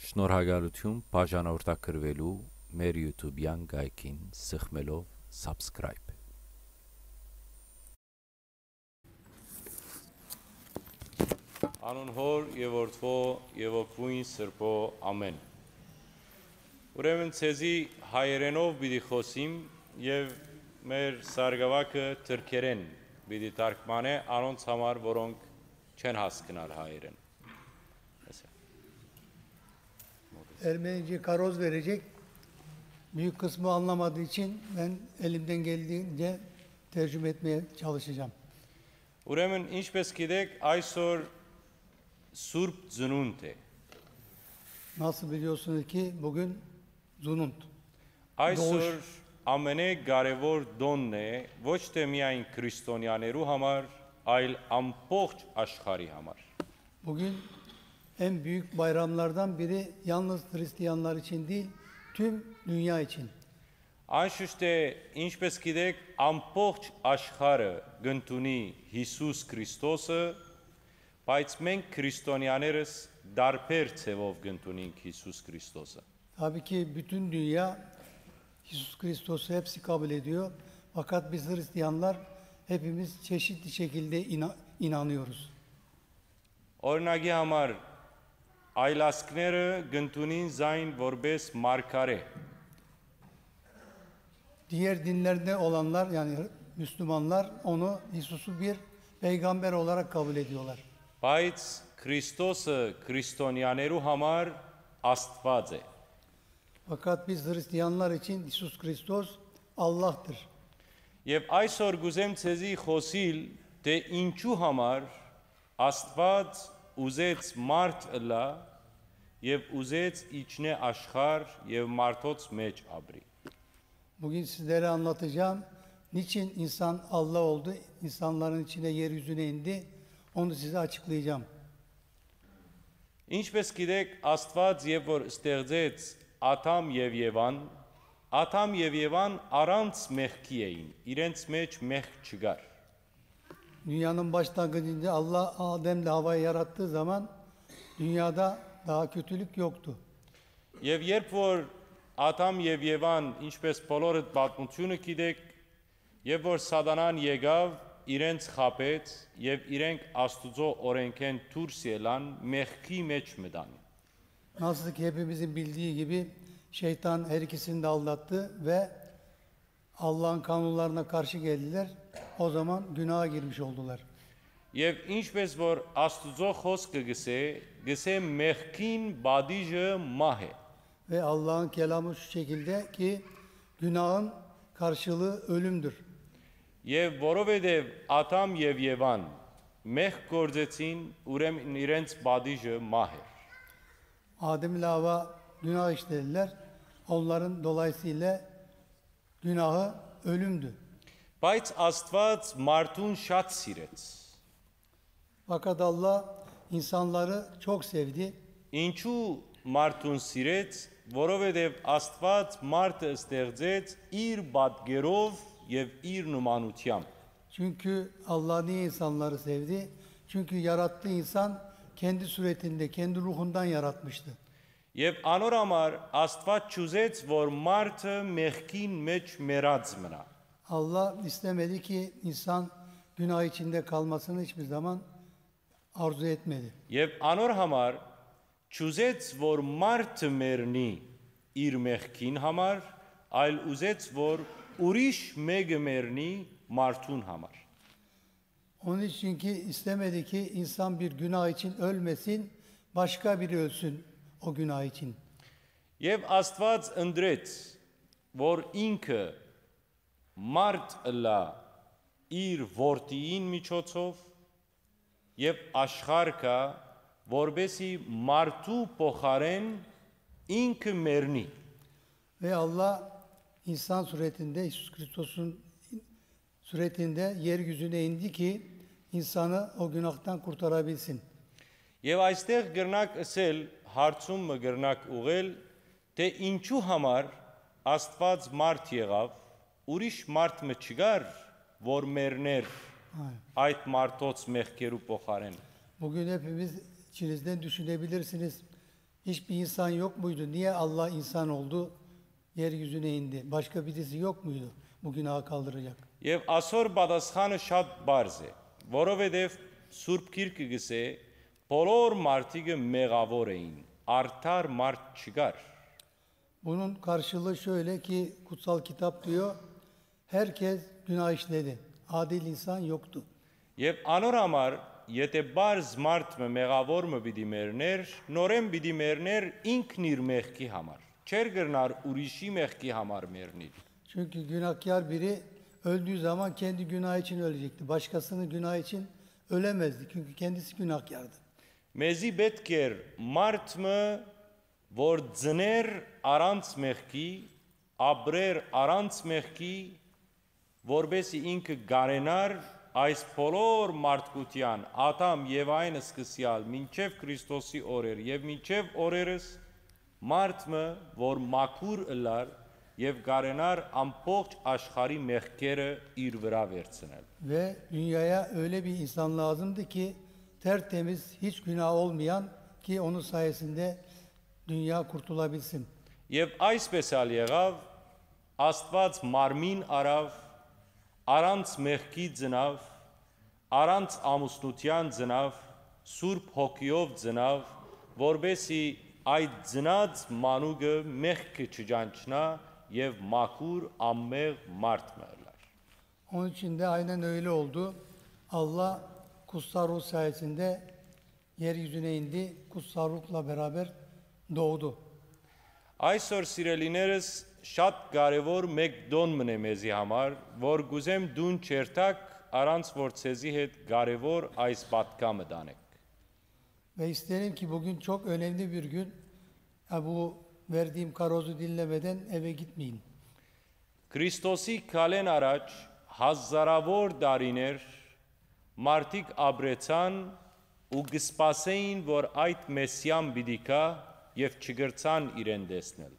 Շնորհակալություն բաժանորդակրվելու մեր YouTube-յան գայքին սխմելով subscribe։ Անուն հոր եւ որդվո եւ ոգուն սրբո ամեն։ Ուրեմն ցեզի հայերենով պիտի խոսիմ եւ մեր սարգսակը թրքերեն պիտի թարգմանե անոնց համար, որոնք չեն հասկնալ հայերեն։ Ermenice karoz verecek. Büyük kısmı anlamadığı için ben elimden geldiğince tercüme etmeye çalışacağım. Ուրեմն ինչպես գիտեք, այսօր Սուրբ Ծնունդ է։ Nasıl biliyorsunuz ki bugün Zunund. Այսօր ամենակարևոր դոնն է ոչ թե միայն քրիստոնյաներու համար, այլ ամբողջ աշխարհի համար։ Bugün en büyük bayramlardan biri yalnız Hristiyanlar için değil, tüm dünya için. Անշուշտ է, ինչպես գիտեք, ամբողջ աշխարհը գտնունի Հիսուս Քրիստոսը, բայց մենք քրիստոնյաներս դարբեր ցևով գտնունենք Հիսուս Քրիստոսը։ Tabii ki bütün dünya Jesus Kristos'u hepsi kabul ediyor. Fakat biz Hristiyanlar hepimiz çeşitli şekilde inanıyoruz. Օրինակի համար այլասկները գտնունին զայն որպես մարգարե։ Diğer dinlerde olanlar yani Müslümanlar onu Yesus'u bir peygamber olarak kabul ediyorlar. Բայց Քրիստոսը քրիստոնյաներու համար Աստված է։ Fakat biz Hristiyanlar için Yesus Kristos Allah'tır. Եվ այսօր գուզեմ ցեզի խոսիլ, թե ինչու համար Աստված ուզեց մարդ ըլա եւ uզեց իջնե աշխարհ եւ մարդոց մեջ ապրի։ Bugün sizlere anlatacağım. Niçin insan Allah oldu, insanların içine yeryüzüne indi, onu size açıklayacağım. Ինչպես գիտեք, Աստված եւ որ ստեղծեց Ադամ եւ Եվան առանց մեղքի էին, իրենց մեջ մեղք չկար։ Dünyanın başlangıcında Allah Adem'le Havva'yı yarattığı zaman dünyada daha kötülük yoktu. Եվ երբ որ Ադամ եւ Եվան, ինչպես բոլորը պատմությունը գիտեք, եւ որ Սատանան եկավ, իրենց խապեց եւ իրենք Աստուծո օրենքեն դուրս ելան, մեղքի մեջ մտան։ Nasıl ki hepimizin bildiği gibi şeytan her ikisini de aldattı ve Allah'ın kanunlarına karşı geldiler. O zaman günaha girmiş oldular. Եվ ինչպես որ Աստուծո խոսքը գսե մեղքին բադիժը մահ է։ Ve Allah'ın kelamı şu şekilde ki günahın karşılığı ölümdür. Եվ որովհետև Ադամ եւ Եվան մեղք գործեցին, ուրեմն իրենց բադիժը մահ է։ Adem ile Havva günah işlediler. Onların dolayısıyla günahı ölümdü. Բայց Աստված մարդուն շատ սիրեց։ Fakat Allah insanları çok sevdi. Ինչու մարդուն սիրեց, որովհետև Աստված մարդը ստեղծեց իր պատկերով եւ իր նմանությամբ։ Çünkü Allah niye insanları sevdi? Çünkü yarattığı insan kendi suretinde, kendi ruhundan yaratmıştı. Եվ անոր համար Աստված ճուզեց, որ մարդը մեղքին մեջ մեռած մնա։ Allah istemedi ki insan günah içinde kalmasını hiçbir zaman arzu etmedi. Եվ անոր համար ճուզեց, որ մարդը մեռնի իր մեղքին համար, այլ ուզեց, որ ուրիշ մեկը մեռնի մարդուն համար։ Onun için ki istemedi ki insan bir günah için ölmesin, başka biri ölsün o günah için. Եվ Աստված ընդրեց, որ ինքը մարդ ըլա իր որդիին միջոցով եւ աշխարհը որբեսի մարդու փոխարեն ինքը մեռնի։ Ve Allah insan suretinde, İsus Kristos'un suretinde yeryüzüne indi ki insanı o günahtan kurtarabilsin. Եվ այստեղ գրնակ ասել, հարցումը գրնակ ուղել, թե ինչու համար Աստված մարդ եղավ, ուրիշ մարդ մը չկար, որ մեռներ այդ մարդոց մեղքերու փոխարեն։ Bugün hepimiz içinizden düşünebilirsiniz. hiçbir insan yok muydu? Niye Allah insan oldu? Yeryüzüne indi. Başka birisi yok muydu bu günahı kaldıracak? Եվ այսօր պատասխանը շատ բարձ է, որովհետև Սուրբ Գիրքը գսե բոլոր մարդիկը մեղավոր էին, արդար մարդ չկար։ Bunun karşılığı şöyle ki kutsal kitap diyor, herkes günah işledi. Adil insan yoktu. Եվ անոր համար, եթե բարձ մարդը մեղավոր պիտի մեռներ, նորեն պիտի մեռներ ինքն իր մեղքի համար։ Չեր գրնար ուրիշի մեղքի համար մեռնել։ Çünkü günahkar biri öldüğü zaman kendi günah için ölecekti. Başkasının günah için ölemezdi. Çünkü kendisi günahkardı. Մեզի պետք էր մարդը, որ ծներ առանց մեղքի, ապրեր առանց մեղքի, որբեսի ինքը գարենար այս բոլոր մարդկության Ադամ եւ այն սկսյալ մինչեւ Քրիստոսի օրեր եւ մինչեւ օրերս մարդը, որ մաքուր ըլար եւ գարենար ամբողջ աշխարհի մեղքերը իր վրա վերցնել։ Ve dünyaya öyle bir insan lazımdı ki tertemiz, hiç günah olmayan ki onun sayesinde dünya kurtulabilsin. Եվ այսպես ալ եղավ, Աստված մարմին արավ, առանց մեղքի ծնավ, առանց ամուսնության ծնավ, Սուրբ Հոգիով ծնավ, որբեսի այդ ծնած մանուկը մեղքը չճանչնա եւ մաքուր ամմեղ մարդ մեռլար։ Onun için de aynen öyle oldu. Allah kutsal ruh sayesinde yeryüzüne indi. Kutsal ruhla beraber doğdu. Այսօր սիրելիներս շատ կարևոր մեկ դոն մնե մեզի համար, որ գուզեմ դուն չերտակ առանց որ ցեզի հետ կարևոր այս պատկամը դանեք։ Ve isterim ki bugün çok önemli bir gün. Bu verdiğim karozu dinlemeden eve gitmeyin. Քրիստոսի քալեն առաջ հազարավոր դարիներ մարդիկ ապրեցան ու գսպասեին, որ այդ մեսիան պիտի գա եւ չգրցան իրեն տեսնել։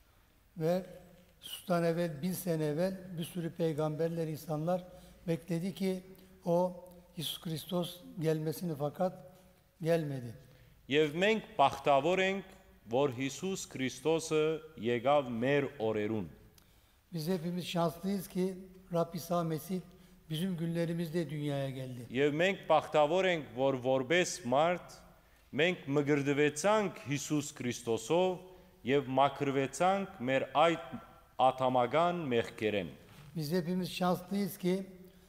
Ve sustan evvel, 1000 sene evvel bir sürü peygamberler, insanlar bekledi ki o İsus Kristos gelmesini fakat gelmedi. Եվ մենք բախտավոր ենք, որ Հիսուս Քրիստոսը եկավ մեր օրերուն։ Biz hepimiz şanslıyız ki Rab İsa Mesih bizim günlerimizde dünyaya geldi. Եվ մենք բախտավոր ենք, որ որպես մարդ մենք մգրդվեցանք Հիսուս Քրիստոսով եւ մաքրվեցանք մեր այդ աթամական մեղքերեն։ Biz hepimiz şanslıyız ki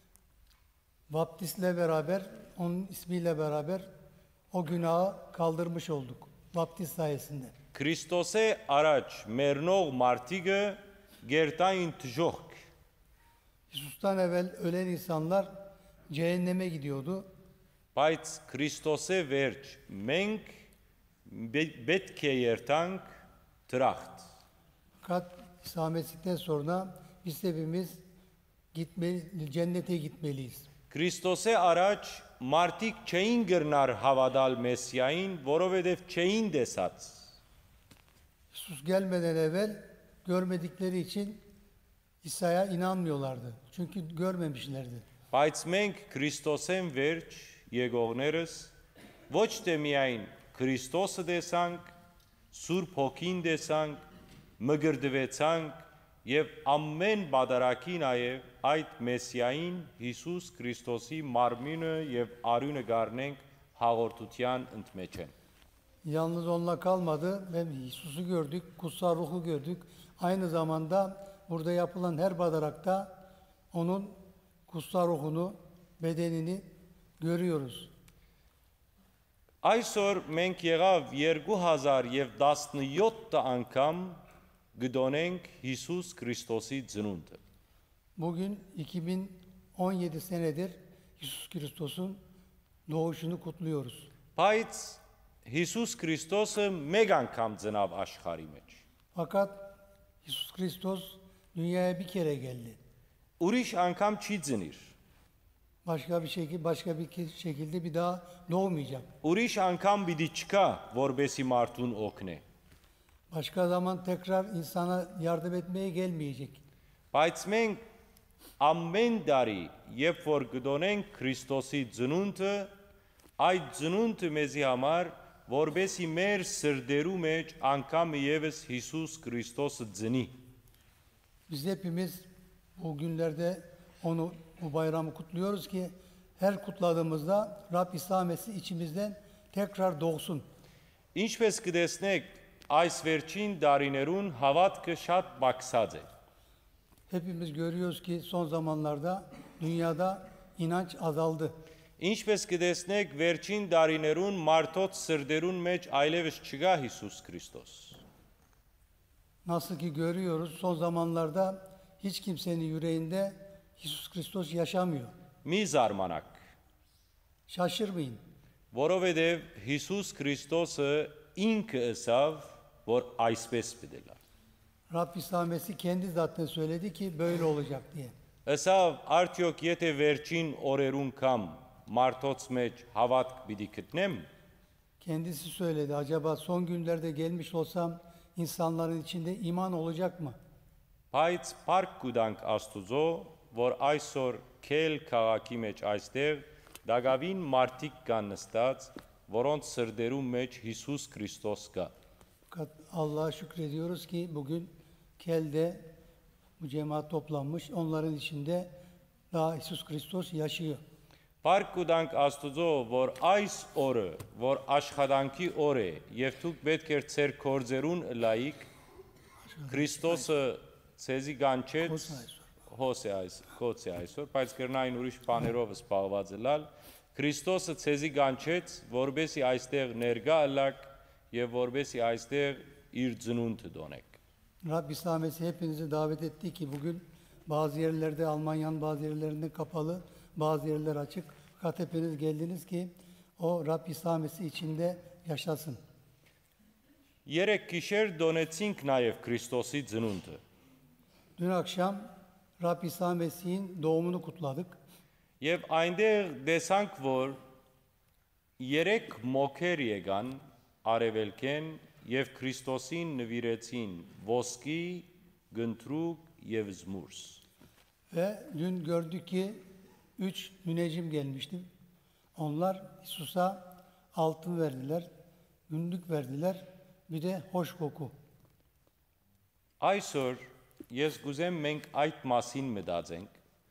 vaptisle beraber, onun ismiyle beraber o günahı kaldırmış olduk. Vaptis sayesinde. Քրիստոսե առաջ մեռնող մարդիկը գերտային թժողք, İsus'tan evvel ölen insanlar cehenneme gidiyordu. բայց Քրիստոսե վերջ մենք պետք է երթանք դրախտ։ Fakat İsa Mesih'ten sonra biz hepimiz cennete gitmeliyiz. Քրիստոսե առաջ մարդիկ չէին գրնար հավատալ Մեսիային, որովհետև չէին տեսած։ İsus gelmeden evvel görmedikleri için İsa'ya inanmıyorlardı. Çünkü görmemişlerdi. Բայց մենք Քրիստոսեն վերջ եկողներս ոչ թե միայն Քրիստոսը տեսանք, Սուրբ Հոգին տեսանք, մգրդվեցանք եւ ամեն բادرակի նաեւ այդ Մեսիային Հիսուս Քրիստոսի մարմինը եւ արյունը գարնենք հաղորդության ընդմեջեն։ Yalnız onunla kalmadı. Hem İsus'u gördük, kutsal ruhu gördük. Aynı zamanda burada yapılan her badarakta onun kutsal ruhunu, bedenini görüyoruz. Այսօր մենք եղավ 2017 անգամ գտոնենք Հիսուս Քրիստոսի ծնունդը։ Bugün 2017 senedir İsus Kristos'un doğuşunu kutluyoruz. Բայց Հիսուս Քրիստոսը մեկ անգամ ծնավ աշխարհի մեջ։ Fakat İsus Kristos dünyaya bir kere geldi. Ուրիշ անգամ չի ծնիր։ Başka bir şekilde bir daha doğmayacak. Ուրիշ անգամ պիտի չկա, որբեսի մարդուն օգնե։ Başka zaman tekrar insana yardım etmeye gelmeyecek. Բայց մենք ամեն տարի, երբ որ գտոնենք Քրիստոսի ծնունդը, այդ ծնունդը մեզի համար որբեսի մեր սրդերու մեջ անգամ եւս Հիսուս Քրիստոսը ծնի։ Biz hepimiz bu günlerde bu bayramı kutluyoruz ki her kutladığımızda Rab İsa Mesih içimizden tekrar doğsun. Ինչպես կտեսնեք, այս վերջին դարիներուն հավատքը շատ բացած է։ Hepimiz görüyoruz ki son zamanlarda dünyada inanç azaldı. Ինչպես կտեսնեք, վերջին դարիներուն մարդոց սրդերուն մեջ այլևս չկա Հիսուս Քրիստոս։ Nasıl ki görüyoruz son zamanlarda hiç kimsenin yüreğinde İsus Kristos yaşamıyor. Մի զարմանաք, Şaşırmayın. որովհետև Հիսուս Քրիստոսը ինքը ըսավ, որ այսպես պիտի լա։ Rab İsa Mesih kendi zaten söyledi ki böyle olacak diye. Ըսավ, արդյոք եթե վերջին օրերուն կամ մարդոց մեջ հավատք պիտի գտնեմ, Kendisi söyledi. Acaba son günlerde gelmiş olsam insanların içinde iman olacak mı? բայց փառք կուտանք Աստուծո, որ այսօր քել քաղաքի մեջ այստեղ դագավին մարդիկ կան նստած, որոնց սրդերում մեջ Հիսուս Քրիստոս կա։ Fakat Allah'a şükrediyoruz ki bugün Kel'de bu cemaat toplanmış. Onların içinde daha İsus Kristos yaşıyor. Փառք կուտանք Աստուծո, որ այս օրը, որ աշխատանքի օր է, եւ դուք պետք է ձեր կորձերուն լայիկ Քրիստոսը ցեզի գանչեց հոսե այսօր, բայց կրնային ուրիշ բաներով զբաղված ելալ, Քրիստոսը ցեզի գանչեց, որբեսի այստեղ ներգա ըլակ եւ որբեսի այստեղ իր ծնունդը դոնեք։ Rab İsa Mesih hepinizi davet etti ki bugün bazı yerlerde Almanya'nın bazı yerlerinde kapalı, bazı yerler açık. Fakat hepiniz geldiniz ki o Rab İsa Mesih içinde yaşasın. Երեք գիշեր դոնեցինք նաեւ Քրիստոսի ծնունդը։ Dün akşam Rab İsa Mesih'in doğumunu kutladık. Եվ այնտեղ տեսանք, որ երեք մոքեր եկան արևելքեն եւ Քրիստոսին նվիրեցին ոսկի, գնդրուկ եւ զմուրս։ Ve dün gördük ki 3 müneccim gelmişti. Onlar İsus'a altın verdiler, günlük verdiler, bir de hoş koku. Այսօր ես գուզեմ մենք այդ մասին մտածենք։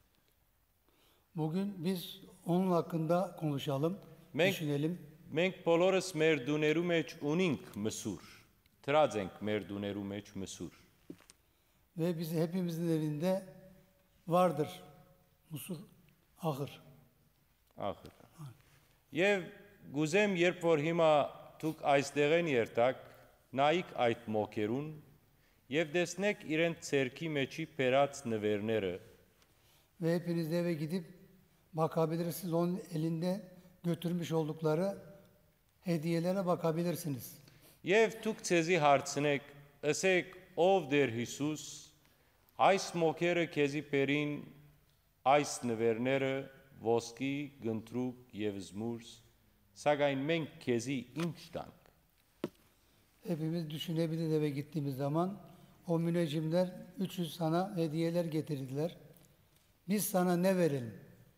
Bugün biz onun hakkında konuşalım, Մենք düşünelim. մենք բոլորս մեր դուներու մեջ ունենք մսուր։ Դրած ենք մեր դուներու մեջ մսուր։ Ve bizi hepimizin evinde vardır musur, ahır. Ախր։ Եվ գուզեմ, երբ որ հիմա դուք այստեղ են երթակ, նայեք այդ մոքերուն եւ տեսնեք իրենց ցերքի մեջի բերած նվերները։ Ve hepiniz de eve gidip bakabilirsiniz. Onun elinde götürmüş oldukları hediyelere bakabilirsiniz. Եվ դուք ցեզի հարցնեք, ըսեք, ով դեր Հիսուս, այս մոքերը քեզի բերին այս նվերները, ոսկի, գնդրուկ եւ զմուրս, սակայն մենք քեզի ինչ տանք։ Hepimiz düşünebilir eve gittiğimiz zaman o müneccimler 300 sana hediyeler getirdiler. Biz sana ne verelim?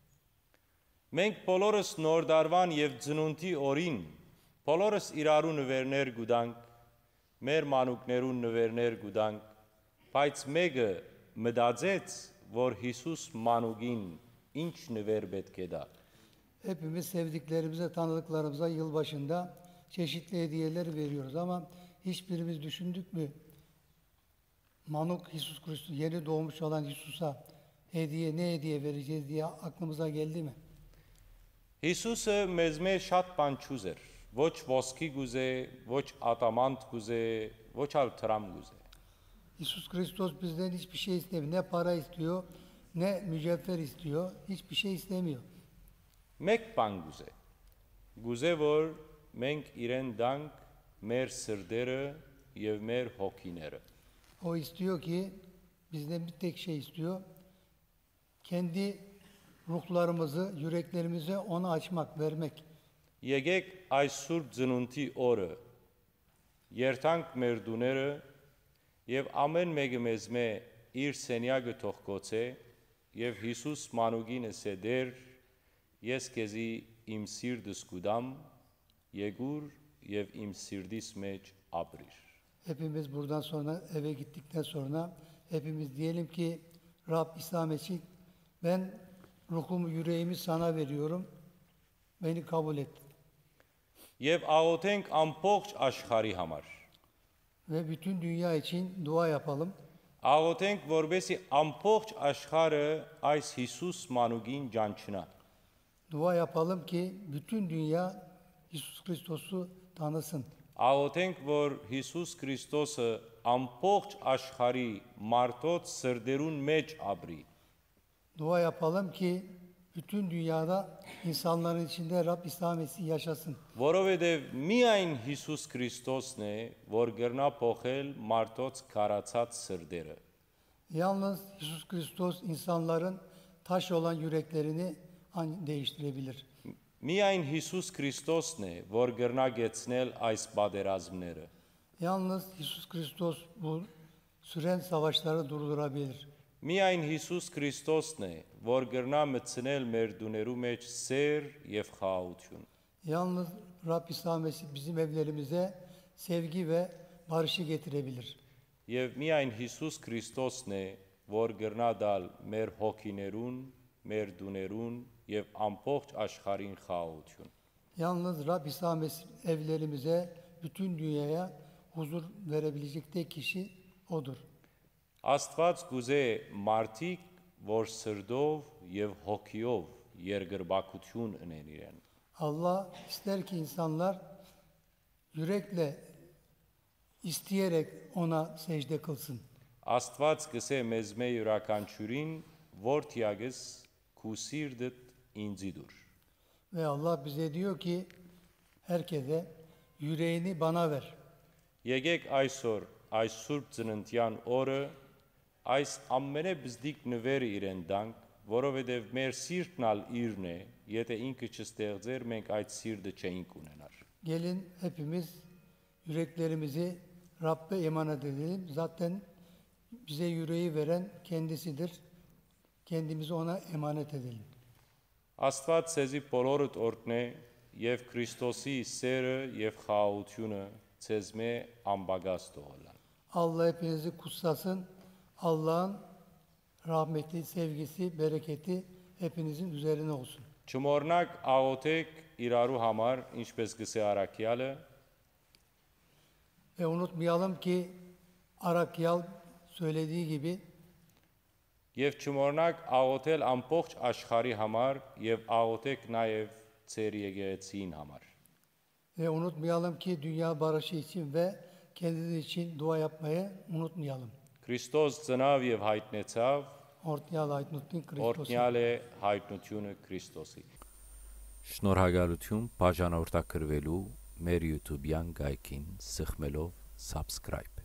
Մենք բոլորս նոր դարվան եւ ծնունդի օրին բոլորս իրարու նվերներ գուտանք, մեր մանուկներուն նվերներ գուտանք, բայց մեկը մտածեց, որ Հիսուս մանուկին ինչ նվեր պետք է դա։ Hepimiz sevdiklerimize, tanıdıklarımıza yılbaşında çeşitli hediyeler veriyoruz ama hiçbirimiz düşündük mü? Manuk İsus Kristus, yeni doğmuş olan İsus'a ne hediye vereceğiz diye aklımıza geldi mi? Հիսուսը մեզ մեջ շատ բան չուզեր, ոչ ոսկի գուզե, ոչ ատամանտ գուզե, ոչ ալ տրամ գուզե։ İsus Kristus bizden hiçbir şey istemiyor. Ne para istiyor, ne mücevher istiyor, hiçbir şey istemiyor. Մեկ բան գուզե։ Գուզե որ մենք իրեն դանք մեր սրդերը եւ մեր հոգիները։ O istiyor ki, bizden bir tek şey istiyor. Kendi ruhlarımızı, yüreklerimizi ona açmak, vermek. Եկեք այս սուրբ ծնունդի օրը երթանք մեր դուները եւ ամեն մեկը մեզ մե իր սենյակը թող կոչե եւ Հիսուս մանուկին ասե դեր ես քեզի իմ սիրտս կուտամ եկուր եւ իմ սիրտիս մեջ ապրիր։ Hepimiz buradan sonra eve gittikten sonra hepimiz diyelim ki Rab İsa Mesih, ben ruhumu, yüreğimi sana veriyorum. Beni kabul et. Եվ աղոթենք ամբողջ աշխարհի համար։ Ve bütün dünya için dua yapalım. Աղոթենք, որբեսի ամբողջ աշխարհը այս Հիսուս մանուկին ճանչնա։ Dua yapalım ki bütün dünya İsus Kristos'u tanısın. Աղոթենք, որ Հիսուս Քրիստոսը ամբողջ աշխարհի մարդոց սրդերուն մեջ ապրի։ Dua yapalım ki bütün dünyada insanların içinde Rab İsa Mesih yaşasın. Որովհետև միայն Հիսուս Քրիստոսն է, որ կրնա փոխել մարդոց քարացած սրդերը։ Yalnız İsus Kristos insanların taş olan yüreklerini değiştirebilir. Միայն Հիսուս Քրիստոսն է, որ կրնա գեցնել այս պատերազմները։ Yalnız İsus Kristos bu süren savaşları durdurabilir. Միայն Հիսուս Քրիստոսն է, որ կրնա մտցնել մեր դուներու մեջ սեր եւ խաղաղություն։ Yalnız Rab İsa Mesih bizim evlerimize sevgi ve barışı getirebilir. Եվ միայն Հիսուս Քրիստոսն է, որ կրնա դալ մեր հոգիներուն, մեր դուներուն եւ ամբողջ աշխարհին խաղաղություն։ Yalnız Rab İsa Mesih evlerimize, bütün dünyaya huzur verebilecek tek kişi O'dur. Աստված գուզե մարդիկ, որ սրդով եւ հոգիով երկրբակություն ունեն իրեն։ Allah ister ki insanlar yürekle, isteyerek ona secde kılsın. Աստված գսե մեզ մե յուրաքանչյուրին, որ թիագես քու սիրտդ ինձի դուր։ Ve Allah bize diyor ki herkese yüreğini bana ver. Եկեք այսօր այս սուրբ ծննդյան օրը այս ամենաբզդիկ նվերը իրեն դանք, որովհետև մեր սիրտն ալ իրն է, եթե ինքը չստեղծեր, մենք այդ սիրտը չէինք ունենար։ Gelin hepimiz yüreklerimizi Rabbe emanet edelim. Zaten bize yüreği veren kendisidir. Kendimizi ona emanet edelim. Աստված ցեզի բոլորդ օրհնե եւ Քրիստոսի սերը եւ խաղաղությունը ցեզ մե ամբագած թողնան։ Allah hepinizi kutsasın. Allah'ın rahmeti, sevgisi, bereketi hepinizin üzerine olsun. Չմոռնաք աղոթեք իրարու համար, ինչպես գսե Արաքյալը, Ve unutmayalım ki Arakyal söylediği gibi եւ չմոռնաք աղոթել ամբողջ աշխարհի համար եւ աղոթեք նաեւ ծեր եկեղեցին համար։ ve unutmayalım ki dünya barışı için ve kendiniz için dua yapmayı unutmayalım. Քրիստոս ծնավ եւ հայտնեցավ, Ortaya aydınlatın Kristos'u. օրհնյալ է հայտնությունը Քրիստոսի։ Շնորհակալություն բաժանորդակրվելու մեր YouTube-յան գայքին սխմելով subscribe